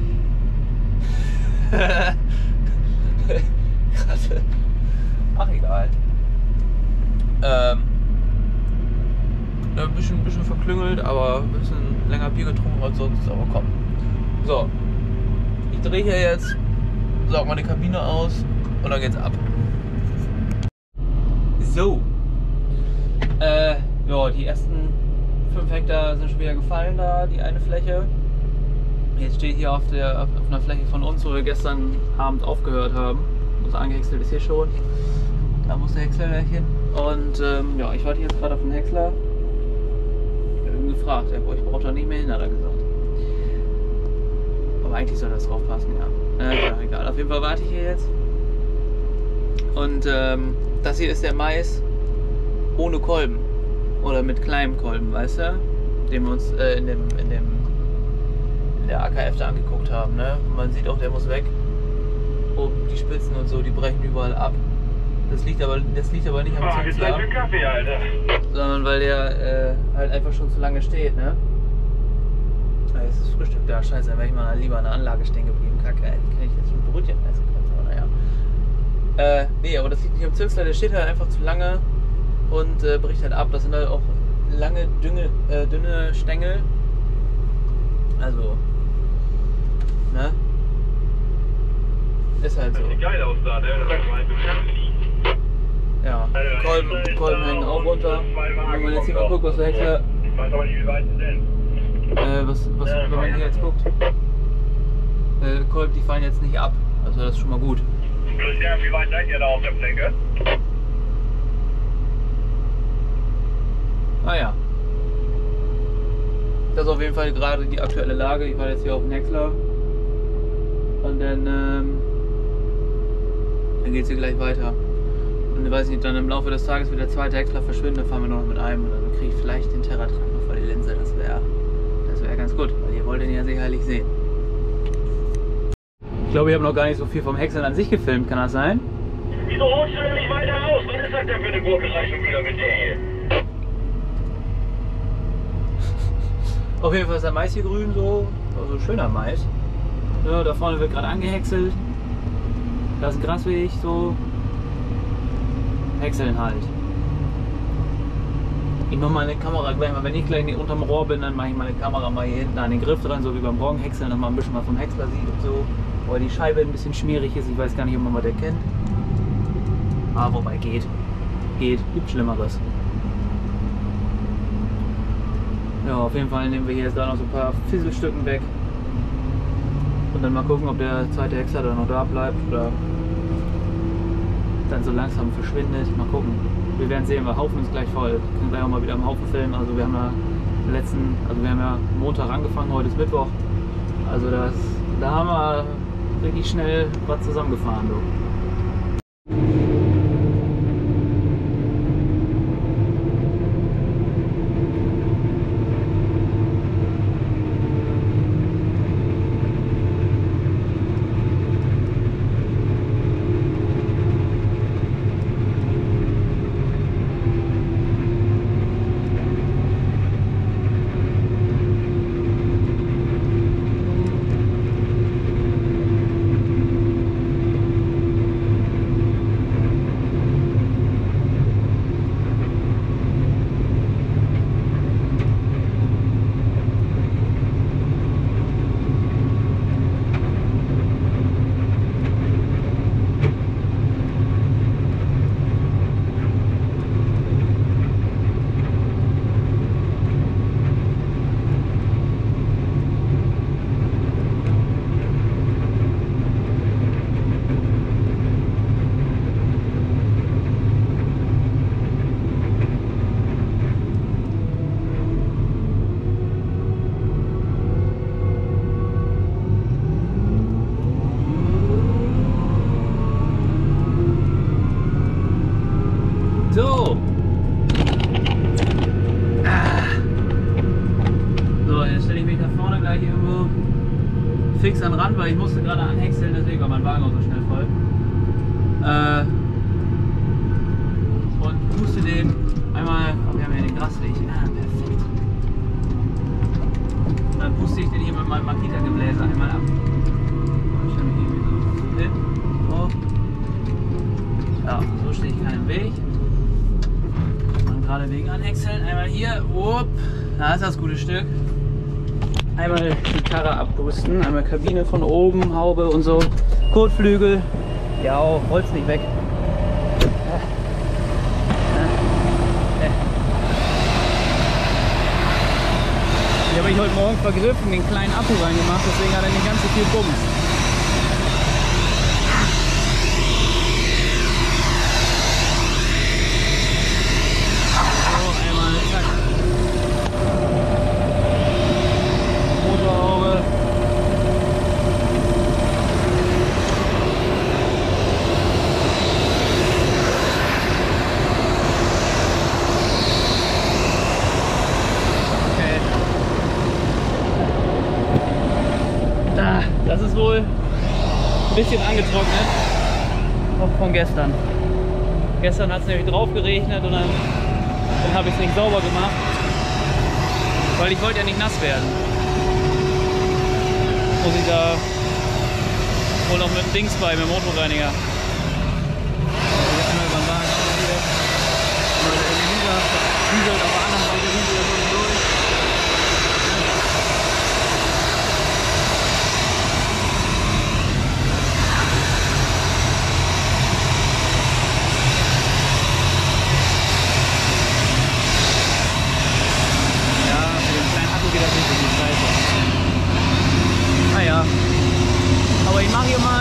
Ach egal. Ein bisschen verklüngelt, aber ein bisschen länger Bier getrunken als sonst, aber komm. So. Ich drehe hier jetzt, saug meine Kabine aus und dann geht's ab. So. Ja, die ersten 5 Hektar sind schon wieder gefallen da, die eine Fläche. Jetzt stehe ich hier auf einer Fläche von uns, wo wir gestern Abend aufgehört haben. Unser angehäckselt ist hier schon. Da muss der Häcksler gleich hin. Und ja, ich warte jetzt gerade auf den Häcksler. Ich habe ihn gefragt, ich brauche da nicht mehr hin, hat er gesagt. Aber eigentlich soll das drauf passen, ja. Ja, egal, auf jeden Fall warte ich hier jetzt. Und das hier ist der Mais ohne Kolben. Oder mit kleinem Kolben, weißt du? Den wir uns in der AKF da angeguckt haben, ne? Man sieht auch, der muss weg. Oben die Spitzen und so, die brechen überall ab. Das liegt aber nicht am Zündler, sondern weil der halt einfach schon zu lange steht, ne? Jetzt ist Frühstück da, scheiße, dann wäre ich mal lieber an der Anlage stehen geblieben. Kacke, ey, die kann ich jetzt schon Brötchen essen können, aber naja. Nee, aber das liegt nicht am Zündler, der steht halt einfach zu lange und bricht halt ab. Das sind halt auch lange, dünne Stängel. Also, ne? Ist halt so. Sieht geil aus da, ne? Ja, Kolben hängen auch runter. Wenn man jetzt hier mal guckt, was der Häcksler. Ich weiß aber nicht, wie weit sie sind. Wenn man hier jetzt guckt. Kolben, die fallen jetzt nicht ab. Also das ist schon mal gut. Christian, wie weit seid ihr da auf der Fläche? Ah ja. Das ist auf jeden Fall gerade die aktuelle Lage. Ich war jetzt hier auf dem Häcksler und dann geht es hier gleich weiter. Und ich weiß nicht, dann im Laufe des Tages wird der zweite Häcksler verschwinden, dann fahren wir noch mit einem und dann kriege ich vielleicht den Terratrak noch vor die Linse. Das wäre ganz gut, weil ihr wollt ihn ja sicherlich sehen. Ich glaube, ich habe noch gar nicht so viel vom Häckseln an sich gefilmt, kann das sein? Wieso holst du denn nicht weiter aus? Was ist das denn für eine Gurkerei schon wieder mit dir hier? Auf jeden Fall ist der Mais hier grün, so schöner Mais. Ja, da vorne wird gerade angehäckselt. Da ist ein Grasweg, so. Häckseln halt. Ich mache meine Kamera gleich mal, wenn ich gleich unterm Rohr bin, dann mache ich meine Kamera mal hier hinten an den Griff dran, so wie beim Morgenhäckseln, dass man ein bisschen was vom Häcksler sieht und so. Weil die Scheibe ein bisschen schmierig ist, ich weiß gar nicht, ob man was erkennt. Ah, wobei geht. Gibt Schlimmeres. Ja, auf jeden Fall nehmen wir hier jetzt gerade noch so ein paar Fisselstücken weg. Und dann mal gucken, ob der zweite Häcksler da noch da bleibt oder dann so langsam verschwindet. Mal gucken. Wir werden sehen, weil Haufen ist gleich voll. Wir können gleich auch mal wieder am Haufen filmen. Also wir haben ja Montag angefangen, heute ist Mittwoch. Also da haben wir richtig schnell was zusammengefahren. Du. So. So, jetzt stelle ich mich da vorne gleich irgendwo fix an den Rand, weil ich musste gerade anhäckseln, deswegen war mein Wagen auch so schnell voll. Und puste den einmal, wir haben ja den Grasweg. Perfekt. Und dann puste ich den hier mit meinem Makita-Gebläse einmal ab. Ich stelle mich irgendwie so hin. So. Ja, so stehe ich keinen Weg. Gerade wegen anhäckseln, einmal hier, da ist das gute Stück. Einmal die Karre abbrüsten, einmal Kabine von oben, Haube und so, Kotflügel, ja auch, Holz nicht weg. Die habe ich heute Morgen vergriffen, den kleinen Akku reingemacht, deswegen hat er nicht ganz so viel Bums. Das ist wohl ein bisschen angetrocknet, auch von gestern. Gestern hat es nämlich drauf geregnet und dann habe ich es nicht sauber gemacht, weil ich wollte ja nicht nass werden. Muss ich da wohl noch mit dem Dings bei, mit dem Motorreiniger. Einmal über den Wagen hier. Diesel auf der anderen Seite Diesel durch. Naja, aber ich mache hier mal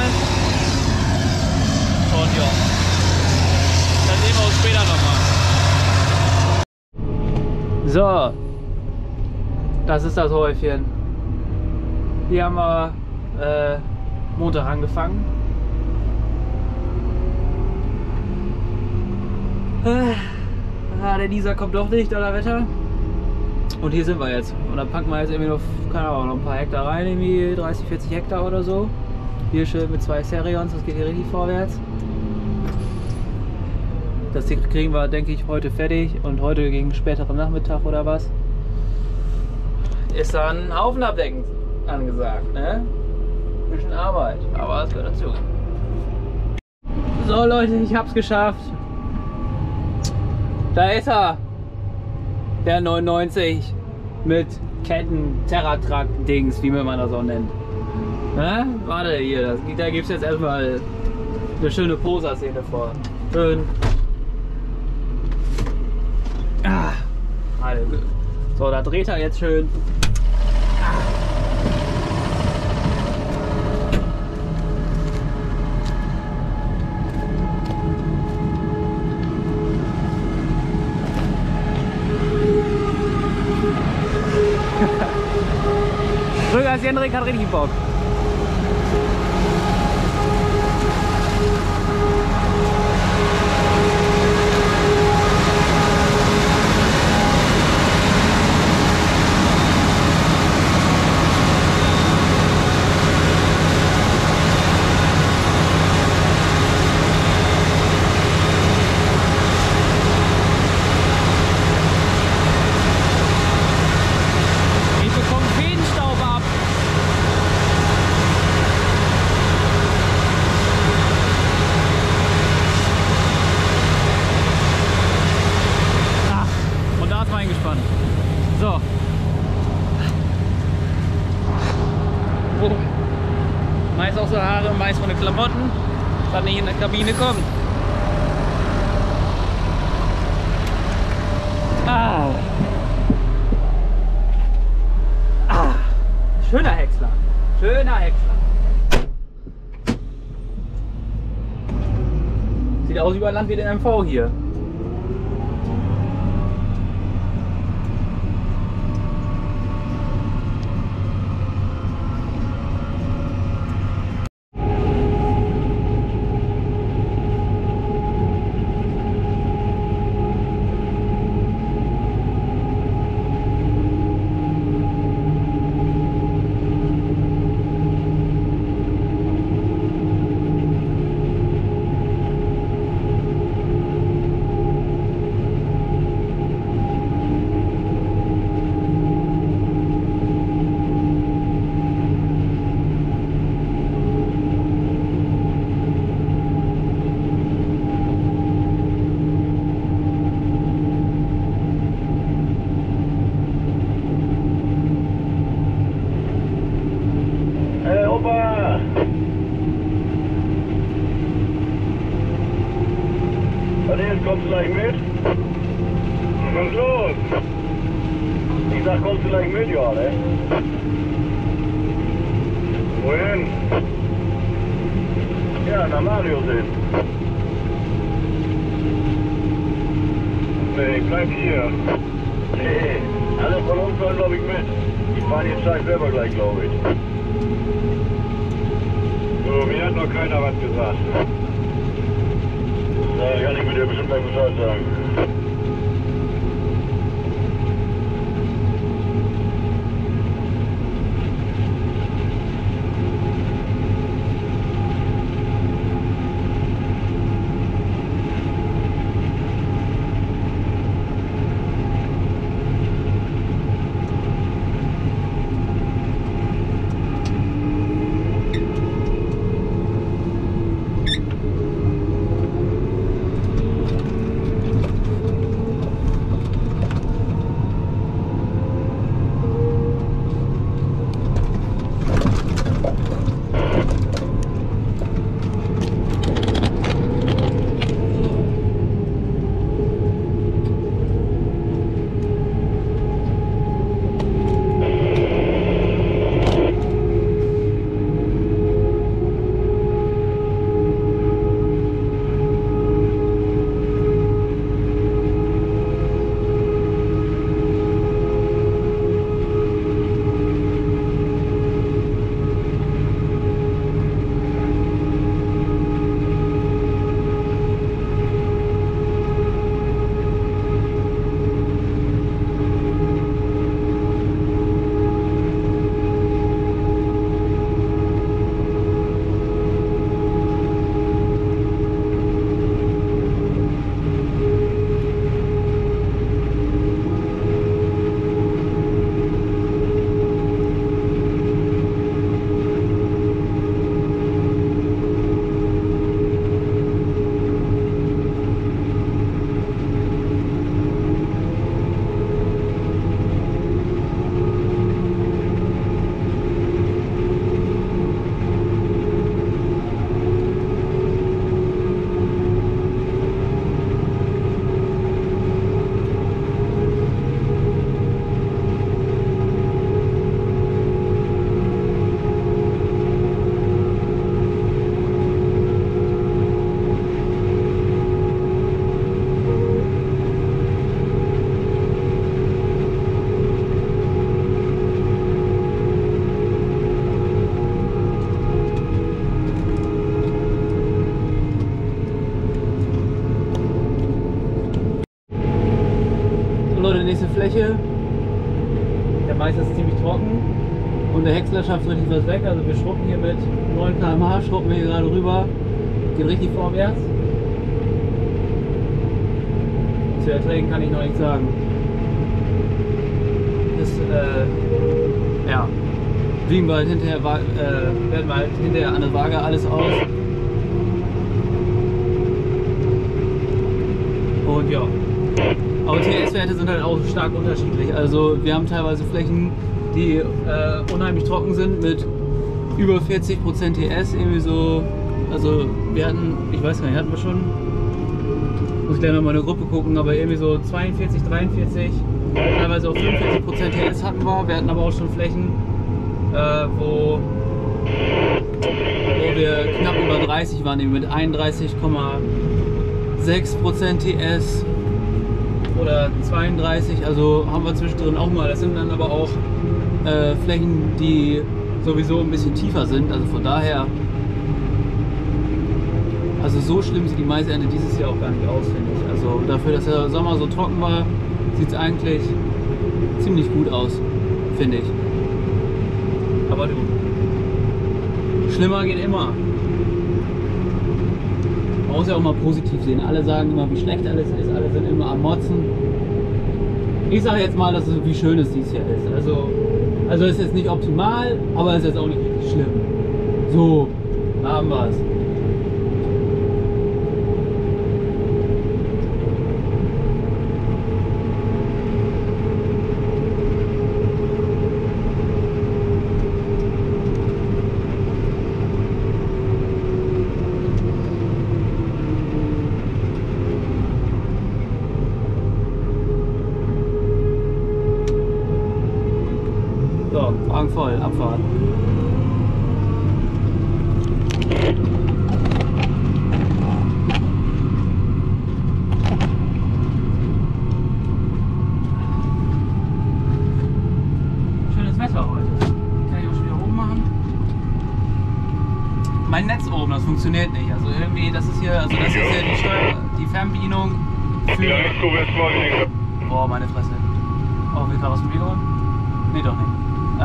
und ja, dann sehen wir uns später nochmal. So, Das ist das Häufchen. Hier haben wir Montag angefangen. Der Diesel kommt doch nicht, oder Wetter. Und hier sind wir jetzt. Und dann packen wir jetzt irgendwie noch, keine Ahnung, noch ein paar Hektar rein, irgendwie 30, 40 Hektar oder so. Hier schön mit 2 Serions, das geht hier richtig vorwärts. Das kriegen wir, denke ich, heute fertig und heute gegen späteren Nachmittag oder was. Ist dann Haufen abdecken angesagt, ne? Ein bisschen Arbeit, aber es gehört dazu. So Leute, ich hab's geschafft. Da ist er. Der 99 mit Ketten, Terratrack-Dings, wie man das auch nennt. Ne? Warte hier, da gibt es jetzt erstmal eine schöne Poser-Szene vor. Schön. So, da dreht er jetzt schön. Rügers Jendrik hat richtig Bock. So. Oh. Mais aus der Haare, Mais von den Klamotten, was nicht in der Kabine kommt. Schöner Häcksler. Schöner Häcksler. Sieht aus wie bei Landwirt in MV hier. Kommst du gleich mit? Kommst los! Ich sag, kommst du gleich mit, ja, ne? Wohin? Ja, nach Marius hin. Nee, bleib hier. Nee, alle von uns wollen, glaube ich, mit. Ich fahre den Scheiß selber gleich, glaube ich. So, mir hat noch keiner was gesagt. Na, kann ich mir dir bestimmt gleich Bescheid sagen. Leute, nächste Fläche. Der Mais ist ziemlich trocken und der Häcksler schafft richtig was weg. Also wir schruppen hier mit 9 km/h, schruppen wir hier gerade rüber. Geht richtig vorwärts. Zu Erträgen kann ich noch nichts sagen. Das, ja, wiegen wir halt hinterher, werden wir halt hinterher an der Waage alles aus. Und ja, aber TS-Werte sind halt auch stark unterschiedlich. Also wir haben teilweise Flächen, die unheimlich trocken sind mit über 40% TS, irgendwie so. Also wir hatten, ich weiß gar nicht, hatten wir schon, muss ich gleich noch mal in der Gruppe gucken, aber irgendwie so 42, 43, teilweise auch 45% TS hatten wir. Wir hatten aber auch schon Flächen, wo wir knapp über 30 waren, eben mit 31,6% TS oder 32, also haben wir zwischendrin auch mal. Das sind dann aber auch Flächen, die sowieso ein bisschen tiefer sind, also von daher, also so schlimm sieht die Maisernte dieses Jahr auch gar nicht aus, finde ich. Also dafür, dass der Sommer so trocken war, sieht es eigentlich ziemlich gut aus, finde ich. Aber du, schlimmer geht immer. Man muss ja auch mal positiv sehen. Alle sagen immer, wie schlecht alles ist, alle sind immer am Motzen. Ich sage jetzt mal, dass es, wie schön es dieses Jahr ist. Also es ist jetzt nicht optimal, aber es ist jetzt auch nicht richtig schlimm. So, da haben wir es. Wagen voll, Abfahrt. Schönes Wetter heute. Kann ich auch schon wieder oben machen. Mein Netz oben, das funktioniert nicht. Also irgendwie, das ist hier, also das ist hier die Steuer, die Fernbedienung für. Boah, meine Fresse. Oh, will gerade was von mir holen? Nee, doch nicht.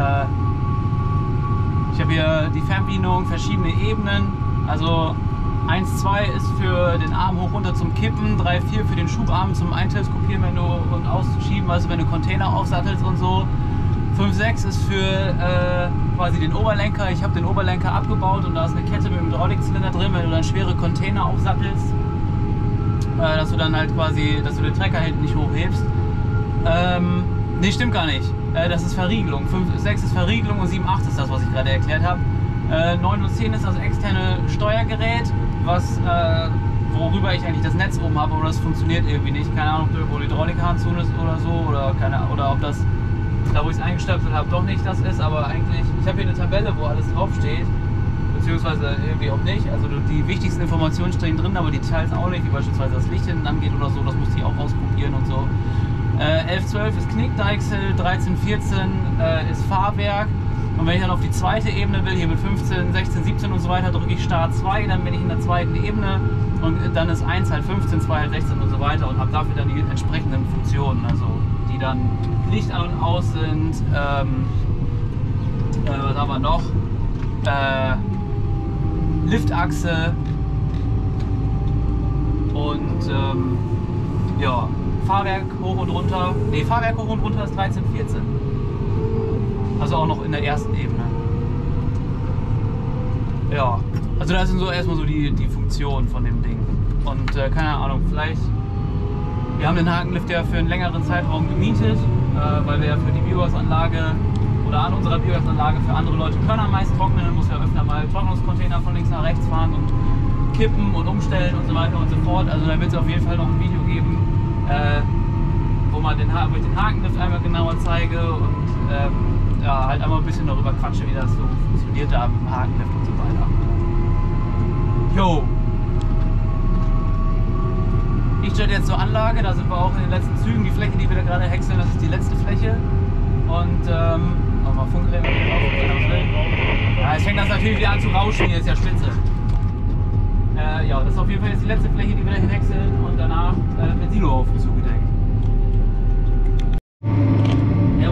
Ich habe hier die Fernbedienung, verschiedene Ebenen. Also 1, 2 ist für den Arm hoch runter zum Kippen, 3, 4 für den Schubarm zum Einteleskopieren und auszuschieben, also wenn du Container aufsattelst und so. 5, 6 ist für quasi den Oberlenker. Ich habe den Oberlenker abgebaut und da ist eine Kette mit dem Hydraulikzylinder drin, wenn du dann schwere Container aufsattelst, dass du dann halt quasi, dass du den Trecker hinten nicht hochhebst. Nee, stimmt gar nicht. Das ist Verriegelung. 5, 6 ist Verriegelung und 7, 8 ist das, was ich gerade erklärt habe. 9 und 10 ist das externe Steuergerät, worüber ich eigentlich das Netz oben habe, aber das funktioniert irgendwie nicht. Keine Ahnung, ob da irgendwo die Hydraulikhahn zu ist oder so, oder ob das, da wo ich es eingestöpselt habe, doch nicht das ist, aber eigentlich, ich habe hier eine Tabelle, wo alles draufsteht, beziehungsweise irgendwie auch nicht. Also die wichtigsten Informationen stehen drin, aber die Details auch nicht, wie beispielsweise das Licht hinten angeht oder so, das musste ich auch ausprobieren und so. 11, 12 ist Knickdeichsel, 13, 14 ist Fahrwerk. Und wenn ich dann auf die zweite Ebene will, hier mit 15, 16, 17 und so weiter, drücke ich Start 2, dann bin ich in der zweiten Ebene und dann ist 1 halt 15, 2 halt 16 und so weiter und habe dafür dann die entsprechenden Funktionen, also die dann Licht an und aus sind, was haben wir noch, Liftachse und ja, Fahrwerk hoch und runter, nee, Fahrwerk hoch und runter ist 13, 14. Also auch noch in der ersten Ebene. Ja, also das sind so erstmal so die Funktionen von dem Ding. Und keine Ahnung, vielleicht, wir haben den Hakenlift ja für einen längeren Zeitraum gemietet, weil wir ja für die Biogasanlage oder an unserer Biogasanlage für andere Leute Körner meist trocknen, dann muss ja öfter mal Trocknungscontainer von links nach rechts fahren und kippen und umstellen und so weiter und so fort. Also da wird es auf jeden Fall noch ein Video geben, wo ich den Hakenlift einmal genauer zeige und ja, halt einmal ein bisschen darüber quatsche, wie das so funktioniert da mit dem Hakenlift und so weiter. Jo! Ich stelle jetzt zur Anlage, da sind wir auch in den letzten Zügen. Die Fläche, die wir da gerade häckseln, das ist die letzte Fläche. Und nochmal Funkgerät drauf. Ja, jetzt fängt das natürlich wieder an zu rauschen, hier ist ja spitze. Ja, das ist auf jeden Fall jetzt die letzte Fläche, die wir da häckseln und danach mit Silohaufen zugedeckt.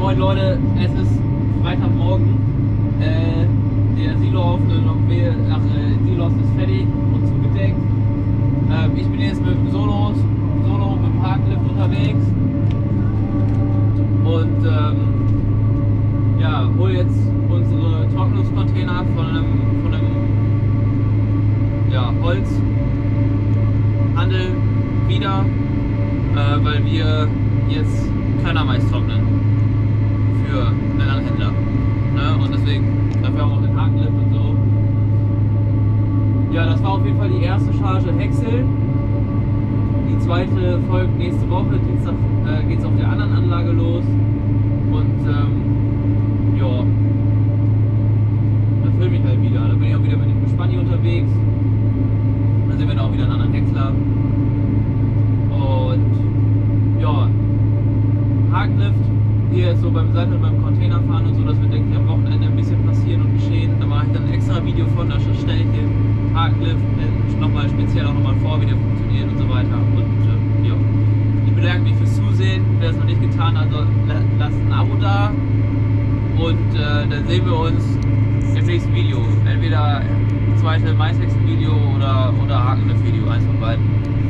Moin Leute, es ist Freitagmorgen. Der Silohof ist fertig und zugedeckt. Ich bin jetzt mit dem Solo mit dem Hakenlift unterwegs und ja, hol jetzt unsere Trockenluftcontainer von einem Holzhandel wieder, weil wir jetzt Körnermais trocknen für einen anderen Händler. Ne? Und deswegen, dafür haben wir auch den Hakenlift und so. Ja, das war auf jeden Fall die erste Charge Häcksel. Die zweite folgt nächste Woche. Dienstag geht es auf der anderen Anlage los. Und ja, da filme ich halt wieder. Da bin ich auch wieder mit dem Spanni unterwegs. Da sind wir dann auch wieder einen anderen Häcksler. Und ja, Hakenlift hier ist so beim Seite und beim Containerfahren und so, das wird, denke ich, am Wochenende ein bisschen passieren und geschehen. Da mache ich dann ein extra Video von, da stelle ich den Hakenlift nochmal speziell auch nochmal vor, wie der funktioniert und so weiter. Und ja, ich bedanke mich fürs Zusehen. Wer es noch nicht getan hat, lasst ein Abo da und dann sehen wir uns im nächsten Video. Entweder zweite Maishexen-Video oder Hakenlift-Video, eins von beiden.